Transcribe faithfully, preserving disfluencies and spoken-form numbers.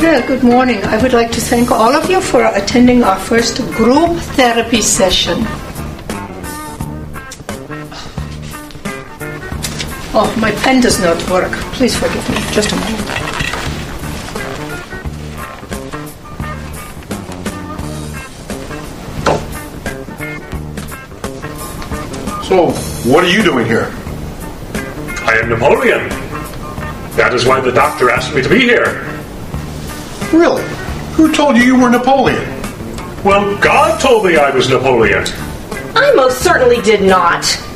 Yeah, good morning. I would like to thank all of you for attending our first group therapy session. Oh, my pen does not work. Please forgive me. Just a moment. So, what are you doing here? I am Napoleon. That is why the doctor asked me to be here. Really? Who told you you were Napoleon? Well, God told me I was Napoleon. I most certainly did not.